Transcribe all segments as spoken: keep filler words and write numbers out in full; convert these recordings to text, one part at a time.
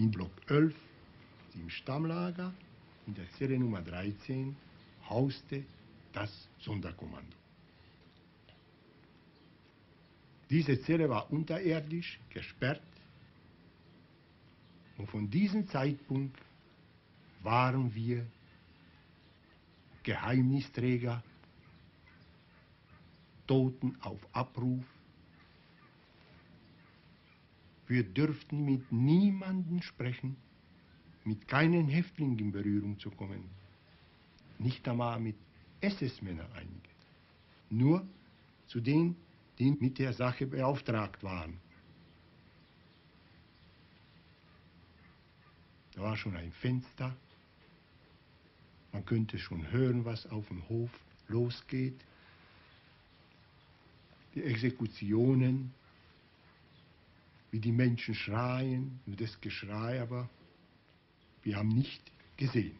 In Block elf, im Stammlager, in der Zelle Nummer dreizehn, hauste das Sonderkommando. Diese Zelle war unterirdisch, gesperrt, und von diesem Zeitpunkt waren wir Geheimnisträger, Toten auf Abruf. Wir dürften mit niemandem sprechen, mit keinen Häftlingen in Berührung zu kommen, nicht einmal mit S S-Männern einige, nur zu denen, die mit der Sache beauftragt waren. Da war schon ein Fenster, man könnte schon hören, was auf dem Hof losgeht. Die Exekutionen, wie die Menschen schreien, nur das Geschrei, aber wir haben nicht gesehen.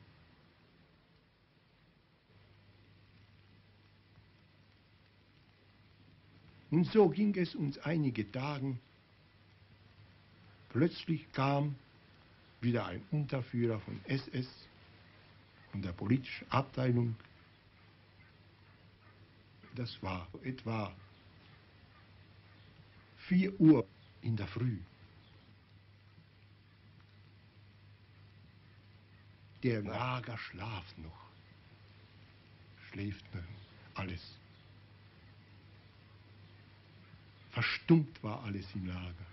Und so ging es uns einige Tage. Plötzlich kam wieder ein Unterführer von S S und der politischen Abteilung. Das war etwa vier Uhr in der Früh. Der Lager schlaft noch, schläft noch, alles. Verstummt war alles im Lager.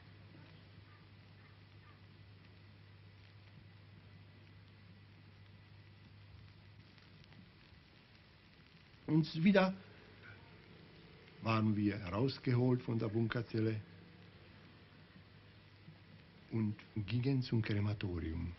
Und wieder waren wir herausgeholt von der Bunkerzelle und gingen zum Krematorium.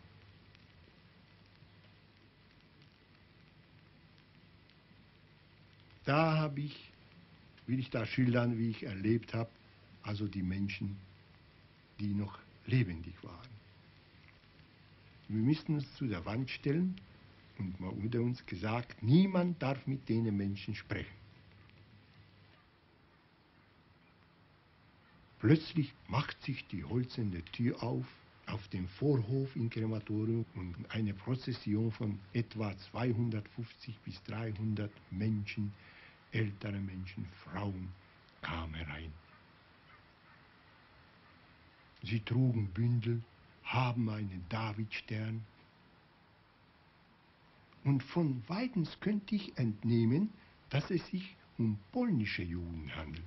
Da habe ich, will ich da schildern, wie ich erlebt habe, also die Menschen, die noch lebendig waren. Wir mussten uns zu der Wand stellen und man wurde uns gesagt, niemand darf mit denen Menschen sprechen. Plötzlich macht sich die hölzerne Tür auf, auf dem Vorhof im Krematorium, und eine Prozession von etwa zweihundertfünfzig bis dreihundert Menschen, ältere Menschen, Frauen, kam herein. Sie trugen Bündel, haben einen Davidstern. Und von weitens könnte ich entnehmen, dass es sich um polnische Juden handelt,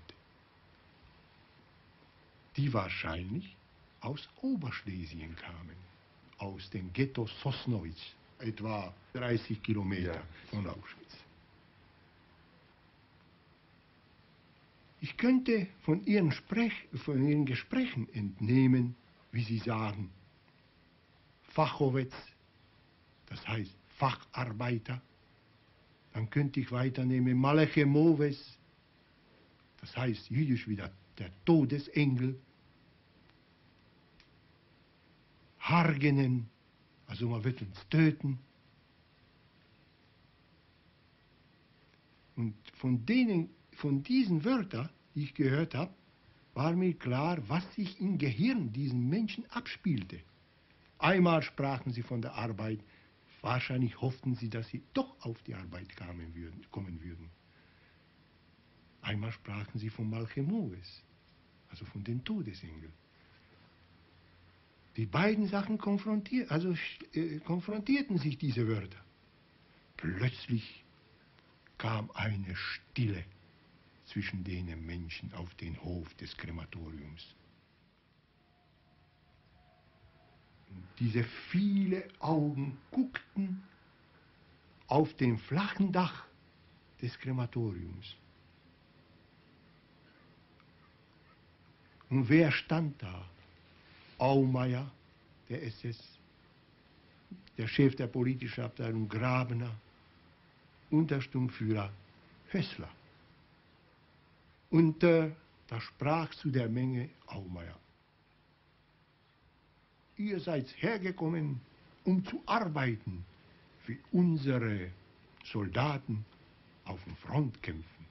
die wahrscheinlich aus Oberschlesien kamen, aus dem Ghetto Sosnowitz, etwa dreißig Kilometer ja. von Auschwitz. Ich könnte von ihren, Sprech, von ihren Gesprächen entnehmen, wie sie sagen, Fachowetz, das heißt Facharbeiter. Dann könnte ich weiternehmen Malechemowes, das heißt jüdisch wieder der Todesengel. Hargenen, also man wird uns töten. Und von denen, von diesen Wörtern, die ich gehört habe, war mir klar, was sich im Gehirn diesen Menschen abspielte. Einmal sprachen sie von der Arbeit, wahrscheinlich hofften sie, dass sie doch auf die Arbeit kamen würden, kommen würden. Einmal sprachen sie von Malchemoves, also von den Todesengeln. Die beiden Sachen konfrontier also, äh, konfrontierten sich, diese Wörter. Plötzlich kam eine Stille zwischen den Menschen auf den Hof des Krematoriums. Und diese viele Augen guckten auf dem flachen Dach des Krematoriums. Und wer stand da? Aumeier, der S S, der Chef der politischen Abteilung Grabener, Untersturmführer Hössler. Und äh, da sprach zu der Menge Aumeier: Ihr seid hergekommen, um zu arbeiten, wie unsere Soldaten auf dem Front kämpfen.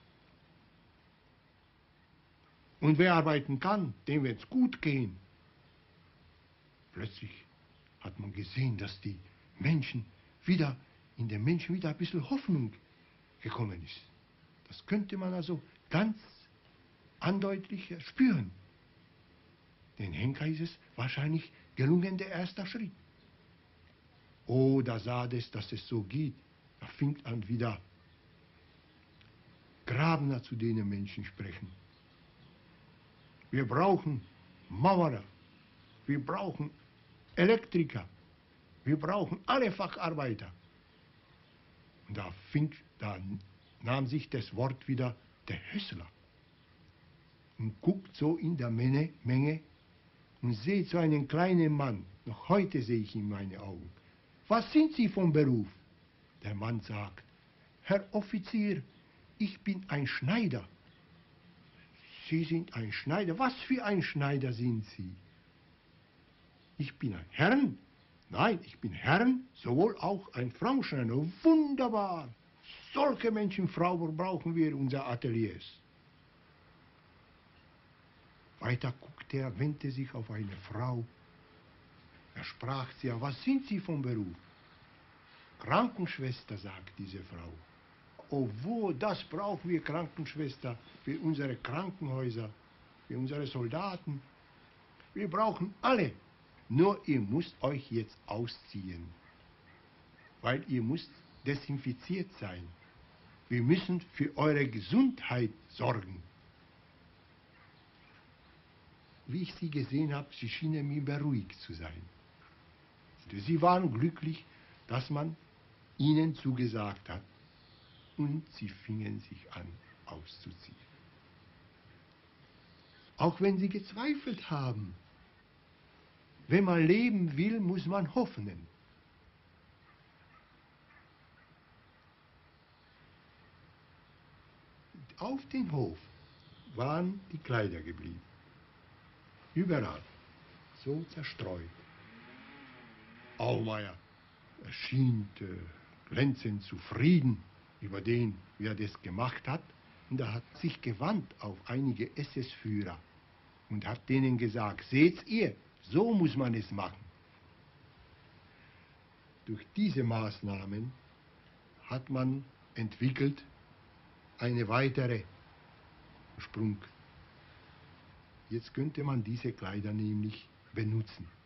Und wer arbeiten kann, dem wird's gut gehen. Plötzlich hat man gesehen, dass die Menschen wieder, in den Menschen wieder ein bisschen Hoffnung gekommen ist. Das könnte man also ganz andeutlich spüren. Den Henker ist es wahrscheinlich gelungen, der erste Schritt. Oh, da sah es, dass es so geht. Da fing an wieder Grabner zu den Menschen sprechen. Wir brauchen Maurer, wir brauchen Elektriker, wir brauchen alle Facharbeiter. Und da, fing, da nahm sich das Wort wieder der Hössler und guckt so in der Menge, Menge und sieht so einen kleinen Mann. Noch heute sehe ich in meine Augen. Was sind Sie vom Beruf? Der Mann sagt, Herr Offizier, ich bin ein Schneider. Sie sind ein Schneider. Was für ein Schneider sind Sie? Ich bin ein Herrn. Nein, ich bin Herrn, sowohl auch ein Frauenschneider. Wunderbar. Solche Menschenfrauen brauchen wir in unseren Ateliers. Weiter guckte er, wandte sich auf eine Frau. Er sprach sie an, was sind Sie vom Beruf? Krankenschwester, sagt diese Frau. Oh, wo, das brauchen wir Krankenschwester für unsere Krankenhäuser, für unsere Soldaten. Wir brauchen alle. Nur ihr müsst euch jetzt ausziehen, weil ihr müsst desinfiziert sein. Wir müssen für eure Gesundheit sorgen. Wie ich sie gesehen habe, sie schienen mir beruhigt zu sein. Sie waren glücklich, dass man ihnen zugesagt hat. Und sie fingen sich an auszuziehen. Auch wenn sie gezweifelt haben. Wenn man leben will, muss man hoffen. Auf dem Hof waren die Kleider geblieben. Überall. So zerstreut. Aumeier erschien äh, glänzend zufrieden über den, wie er das gemacht hat. Und er hat sich gewandt auf einige S S-Führer und hat denen gesagt, seht ihr, so muss man es machen. Durch diese Maßnahmen hat man entwickelt eine weitere Sprung. Jetzt könnte man diese Kleider nämlich benutzen.